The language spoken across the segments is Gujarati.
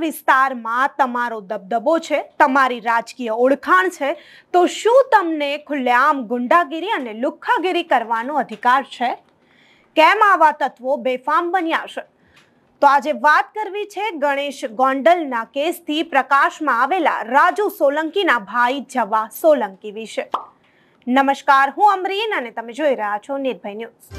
વિસ્તારમાં તમારો દબદબો છે, તમારી રાજકીય ઓળખાણ છે, તો શું તમને ખુલ્લેઆમ ગુંડાગીરી અને લુખ્ખાગીરી કરવાનો અધિકાર છે? કેમ આવા તત્વો બેફામ બન્યા છે? તો આજે વાત કરવી છે ગણેશ ગોંડલના કેસથી પ્રકાશમાં આવેલા રાજુ સોલંકીના ભાઈ જવા સોલંકી વિશે। નમસ્કાર, હું અમરીન અને તમે જોઈ રહ્યા છો નિર્ભય ન્યૂઝ।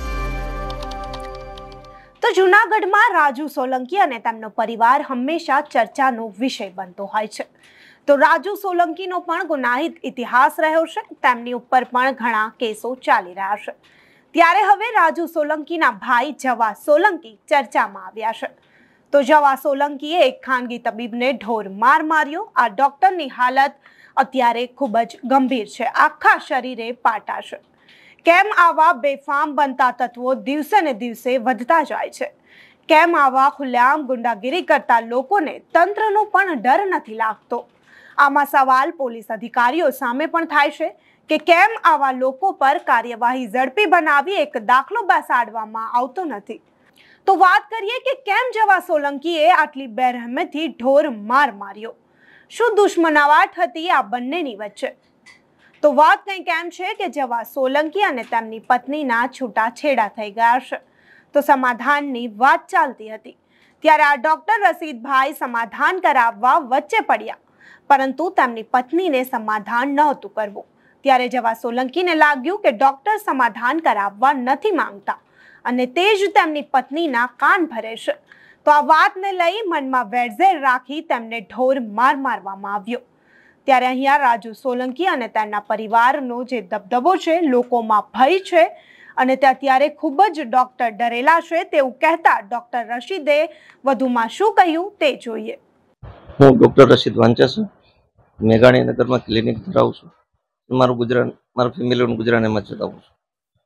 તો જૂનાગઢમાં રાજુ સોલંકી અને તેમનો પરિવાર હંમેશા ચર્ચાનો વિષય બનતો હોય છે। તો રાજુ સોલંકીનો પણ ગુનાહિત ઇતિહાસ રહ્યો છે, તેમની ઉપર પણ ઘણા કેસો ચાલી રહ્યા છે। ત્યારે હવે રાજુ સોલંકીના ભાઈ જવા સોલંકી ચર્ચામાં આવ્યા છે। તો જવા સોલંકીએ એક ખાનગી તબીબને ઢોર માર માર્યો। આ ડોક્ટરની હાલત અત્યારે ખૂબ જ ગંભીર છે, આખા શરીરે પાટા છે। કેમ આવા બેફામ બનતા તત્વો દિવસે ને દિવસે વધતા જાય છે? કેમ આવા ખુલ્લેઆમ ગુંડાગીરી કરતા લોકોને તંત્રનો પણ ડર નથી લાગતો? આમાં સવાલ પોલીસ અધિકારીઓ સામે પણ થાય છે કે કેમ આવા લોકો પર કાર્યવાહી ઝડપી બનાવી એક દાખલો બેસાડવામાં આવતો નથી? તો વાત કરીએ કે કેમ જવા સોલંકીએ આટલી બેરહેમીથી ઢોર માર માર્યો? શું દુશ્મનાવટ હતી આ બંનેની વચ્ચે? તો વાત કંઈક એમ છે કે જવા સોલંકી અને તેમની પત્નીના છૂટાછેડા થઈ ગયા છે। તો સમાધાનની વાત ચાલતી હતી ત્યારે આ ડોક્ટર રશીદભાઈ સમાધાન કરાવવા વચ્ચે પડ્યા, પરંતુ તેમની પત્નીને સમાધાન નહોતું કરવું। ત્યારે જવા સોલંકીને લાગ્યું કે ડોક્ટર સમાધાન કરાવવા નથી માંગતા અને તે જ તેમની પત્નીના કાન ભરે છે। તો આ વાતને લઈ મનમાં વેરઝેર રાખી તેમને ઢોર માર મારવામાં આવ્યો। ત્યારે અહીંયા રાજુ સોલંકી અને તેમના પરિવારનો જે દબદબો છે, લોકોમાં ભય છે અને તે અત્યારે ખૂબ જ ડોક્ટર ડરેલા છે તેવું કહેતા ડોક્ટર રશીદે વધુમાં શું કહ્યું તે જોઈએ। હું ડોક્ટર રશીદ વાંચા મેઘાણીનગરમાં ક્લિનિક ધરાવું છું। મારું ગુજરાન, મારા ફેમિલીનું ગુજરાન એમાં ચલાવું છું।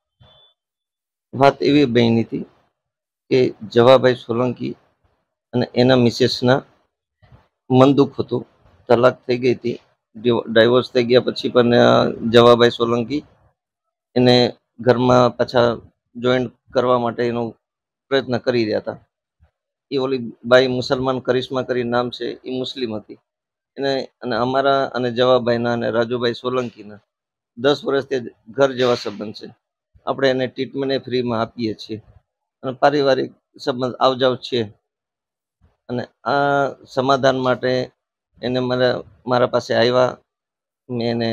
વાત એવી બની હતી કે જવાભાઈ સોલંકી અને એના મિસેસના મન દુઃખ હતું, તલાક થઈ ગઈ હતી, ડાયવોર્સ થઈ ગયા પછી પણ જવાભાઈ સોલંકી એને ઘરમાં પાછા જોઈન્ટ કરવા માટે એનો પ્રયત્ન કરી રહ્યા હતા। એ ઓલી બાઈ મુસલમાન કરિશ્મા કરી નામ છે, એ મુસ્લિમ હતી એને, અને અમારા અને જવાભાઈના અને રાજુભાઈ સોલંકીના 10 વર્ષથી ઘર જેવા સંબંધ છે। આપણે એને ટ્રીટમેન્ટ ફ્રીમાં આપીએ છીએ અને પારિવારિક સંબંધ આવજાવ છે। અને આ સમાધાન માટે એને મારા પાસે આવ્યા। મેં એને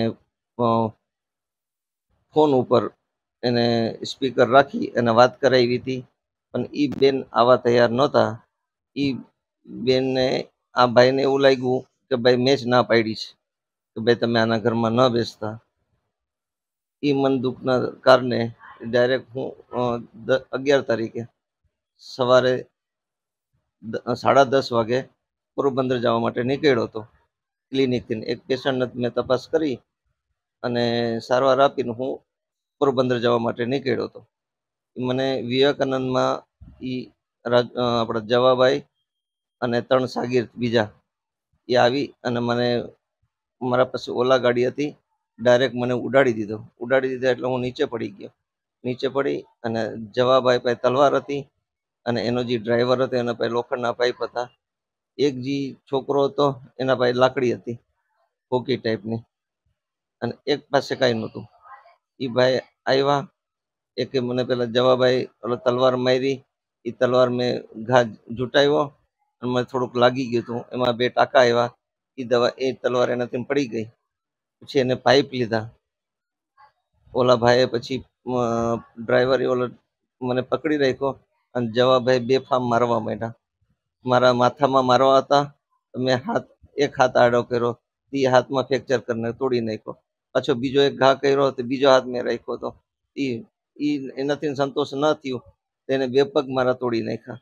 ફોન ઉપર એને સ્પીકર રાખી અને વાત કરાવી હતી, પણ એ બેન આવા તૈયાર નહોતા। એ બેનને, આ ભાઈને એવું લાગ્યું કે ભાઈ મેં જ ના પાડી છે કે ભાઈ તમે આના ઘરમાં ન બેસતા। એ મન દુઃખના કારણે ડાયરેક્ટ હું 11 તારીખે સવારે 10:30 વાગે પોરબંદર જવા માટે નીકળ્યો હતો ક્લિનિકથી। એક પેશન્ટને મેં તપાસ કરી અને સારવાર આપીને હું પોરબંદર જવા માટે નીકળ્યો હતો। મને વિવેકાનંદમાં આપણા જવાભાઈ અને 3 શાગીર્દ બીજા એ આવી અને મને મારા પાસે ઓલા ગાડી હતી, ડાયરેક્ટ મને ઉડાડી દીધો એટલે હું નીચે પડી ગયો। નીચે પડી અને જવાભાઈ પાસે તલવાર હતી અને એનો જે ડ્રાઈવર હતો એના પાસે લોખંડના પાઇપ હતા। એક જે છોકરો હતો એના પાસે લાકડી હતી હોકી ટાઈપની, અને એક પાસે કાંઈ નહોતું। એ ભાઈ આવ્યા, એક મને પેલા જવાભાઈ તલવાર મારી, એ તલવાર મેં ઘા જુટાવ્યો અને મને થોડુંક લાગી ગયું હતું, એમાં 2 ટાંકા આવ્યા। એ તલવાર એનાથી પડી ગઈ। પછી એને પાઇપ લીધા ઓલા ભાઈએ, પછી ડ્રાઈવરે મને પકડી રાખ્યો અને જવાભાઈ બેફામ મારવા માંડ્યા। મારા માથામાં મારવા હતા, મેં એક હાથ આડો કર્યો, એ હાથમાં ફ્રેક્ચર કરીને તોડી નાખ્યો। પાછો બીજો એક ઘા કર્યો તો બીજો હાથ મેં રાખ્યો હતો, એનાથી સંતોષ ન થયો તેને 2 પગ મારા તોડી નાખ્યા।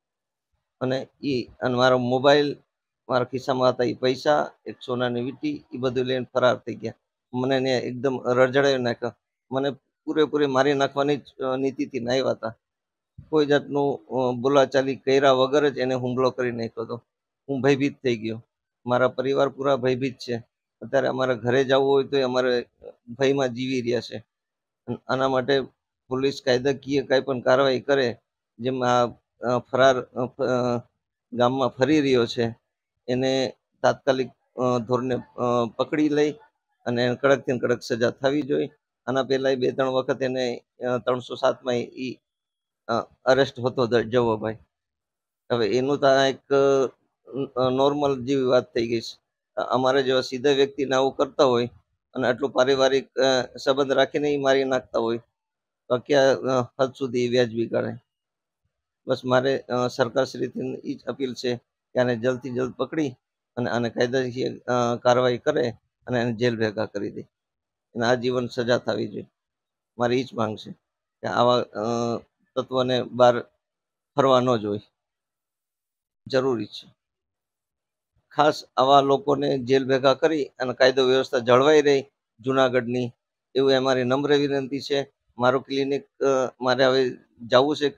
અને મારો મોબાઈલ, મારા ખિસ્સામાં હતા એ પૈસા, એક સોનાની વીંટી, એ બધું લઈને ફરાર થઈ ગયા। મને એને એકદમ રજડાવી નાખ્યો। મને પૂરેપૂરી મારી નાખવાની જ નીતિથી આવ્યા હતા। કોઈ જાતનું બોલાચાલી કર્યા વગર જ એને હુમલો કરી નાખ્યો હતો। હું ભયભીત થઈ ગયો, મારા પરિવાર પૂરા ભયભીત છે। અત્યારે અમારે ઘરે જવું હોય તો અમારે ભયમાં જીવી રહ્યા છે। આના માટે પોલીસ કાયદાકીય કાંઈ પણ કાર્યવાહી કરે, જેમ આ ફરાર ગામમાં ફરી રહ્યો છે એને તાત્કાલિક ધોરણે પકડી લઈ અને કડકથી કડક સજા થવી જોઈએ. આના પહેલાં 2-3 વખત એને 307માં અરેસ્ટ હતો જવાભાઈ. હવે એનું તો આ એક નોર્મલ જેવી વાત થઈ ગઈ છે. અમારે જેવા સીધા વ્યક્તિને આવું કરતા હોય અને આટલું પારિવારિક સંબંધ રાખીને મારી નાખતા હોય તો ક્યાં હદ સુધી વ્યાજબી ગણાય. બસ મારે સરકારશ્રીથી એ જ અપીલ છે કે આને જલ્દથી જલ્દ પકડી અને આને કાયદાકીય કાર્યવાહી કરે અને એને જેલ ભેગા કરી દે અને આજીવન સજા થવી જોઈએ. મારી એ જ માંગ છે કે આવા તત્વને બહાર ફરવા ન જોઈએ, જરૂરી છે. ખાસ આવા લોકોને જેલ ભેગા કરી અને કાયદો વ્યવસ્થા જળવાઈ રહી જુનાગઢની, એવું અમારી નમ્ર વિનંતી છે. મારું ક્લિનિક મારે હવે જવું છે,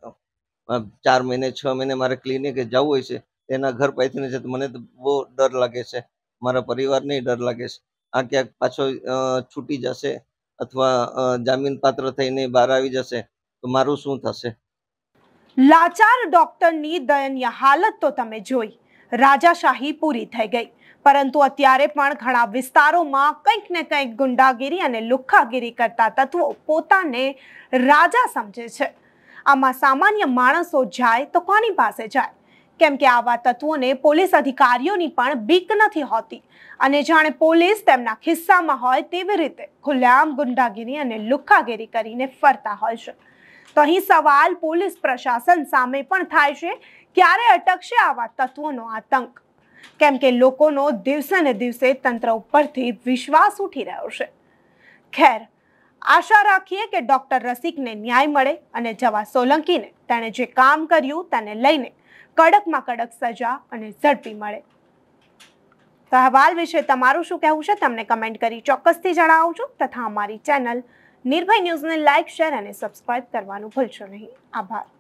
4 મહિને 6 મહિને મારે ક્લિનિકે જવું હોય છે. એના ઘર પાસેને છે તો મને તો બહુ ડર લાગે છે, મારા પરિવારને ડર લાગે છે. આ ક્યાંક પાછો છૂટી જશે અથવા જામીન પાત્ર થઈને બહાર આવી જશે તો મારું શું થશે? લાચાર ડોક્ટરની દયનીય હાલત તો તમે જોઈ. રાજાશાહી પૂરી થઈ ગઈ, પરંતુ અત્યારે પણ ઘણા વિસ્તારોમાં કંઈક ને કંઈક ગુંડાગીરી અને લુખ્ખાગીરી કરતા તત્વો પોતાને રાજા સમજે છે. આમાં સામાન્ય માણસો જાય તો કોની પાસે જાય? કેમ કે આવા તત્વોને પોલીસ અધિકારીઓની પણ બીક નથી હોતી અને જાણે પોલીસ તેમના ખિસ્સામાં હોય તેવી રીતે ખુલ્લેઆમ ગુંડાગીરી અને લુખ્ખાગીરી કરીને ફરતા હોય છે. તો અહીં સવાલ પોલીસ પ્રશાસન સામે પણ થાય છે, ક્યારે અટકશે આવા તત્વોનો આતંક? કેમ કે લોકોનો દિવસે ને દિવસે તંત્ર ઉપરથી વિશ્વાસ ઉઠી રહ્યો છે. ખેર, આશા રાખીએ કે ડોક્ટર રસિકને ન્યાય મળે અને જવા સોલંકીને તેણે જે કામ કર્યું તેને લઈને કડકમાં કડક સજા અને ઝડપી મળે. તો અહેવાલ વિશે તમારું શું કહેવું છે તમને કમેન્ટ કરી ચોક્કસથી જણાવજો તથા અમારી ચેનલ નિર્ભય ન્યૂઝને લાઇક, શેર અને સબસ્ક્રાઇબ કરવાનું ભૂલશો નહીં. આભાર.